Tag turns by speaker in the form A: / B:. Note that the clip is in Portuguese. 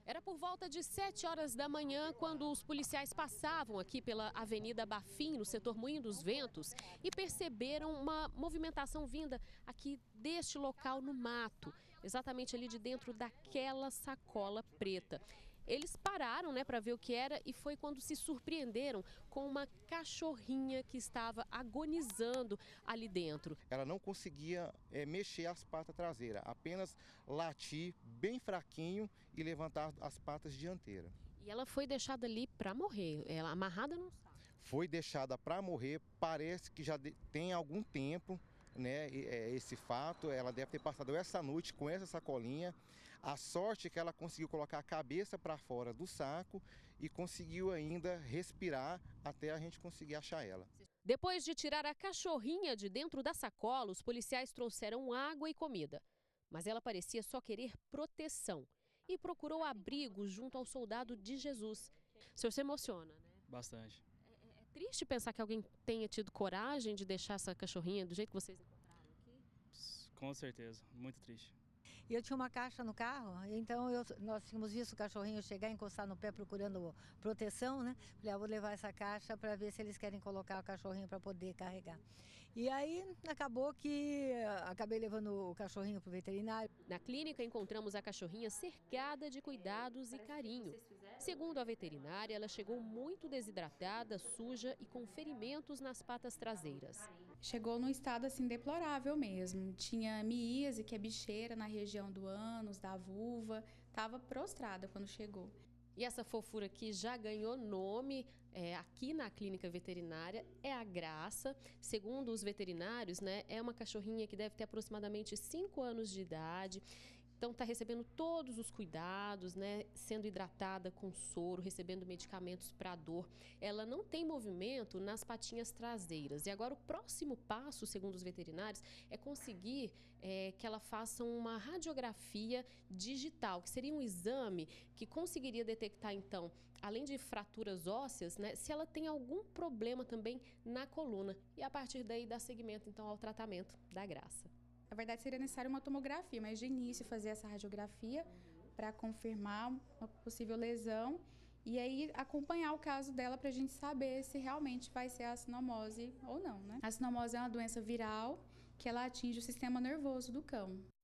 A: Era por volta de 7 horas da manhã quando os policiais passavam aqui pela Avenida Bafim, no setor Moinho dos Ventos, e perceberam uma movimentação vinda aqui deste local no mato, exatamente ali de dentro daquela sacola preta. Eles pararam, para ver o que era e foi quando se surpreenderam com uma cachorrinha que estava agonizando ali dentro.
B: Ela não conseguia mexer as patas traseiras, apenas latir bem fraquinho e levantar as patas dianteiras.
A: E ela foi deixada ali para morrer, ela amarrada no saco.
B: Foi deixada para morrer, parece que já tem algum tempo, né, esse fato. Ela deve ter passado essa noite com essa sacolinha. A sorte é que ela conseguiu colocar a cabeça para fora do saco e conseguiu ainda respirar até a gente conseguir achar ela.
A: Depois de tirar a cachorrinha de dentro da sacola, os policiais trouxeram água e comida. Mas ela parecia só querer proteção e procurou abrigo junto ao soldado de Jesus. O senhor se emociona, né?
C: Bastante.
A: É triste pensar que alguém tenha tido coragem de deixar essa cachorrinha do jeito que vocês encontraram aqui?
C: Com certeza, muito triste.
D: E eu tinha uma caixa no carro, então nós tínhamos visto o cachorrinho chegar e encostar no pé procurando proteção, né? Falei, vou levar essa caixa para ver se eles querem colocar o cachorrinho para poder carregar. E aí acabou que acabei levando o cachorrinho para o veterinário.
A: Na clínica encontramos a cachorrinha cercada de cuidados e carinho. Segundo a veterinária, ela chegou muito desidratada, suja e com ferimentos nas patas traseiras.
E: Chegou num estado assim deplorável mesmo. Tinha miíase, que é bicheira na região do ânus, da vulva. Estava prostrada quando chegou.
A: E essa fofura aqui já ganhou nome aqui na clínica veterinária, é a Graça. Segundo os veterinários, é uma cachorrinha que deve ter aproximadamente 5 anos de idade. Então está recebendo todos os cuidados, sendo hidratada com soro, recebendo medicamentos para dor. Ela não tem movimento nas patinhas traseiras. E agora o próximo passo, segundo os veterinários, é conseguir que ela faça uma radiografia digital, que seria um exame que conseguiria detectar, então, além de fraturas ósseas, se ela tem algum problema também na coluna. E a partir daí dá seguimento, então, ao tratamento da Graça.
E: Na verdade, seria necessário uma tomografia, mas de início fazer essa radiografia para confirmar uma possível lesão e aí acompanhar o caso dela para a gente saber se realmente vai ser a cinomose ou não, A cinomose é uma doença viral que ela atinge o sistema nervoso do cão.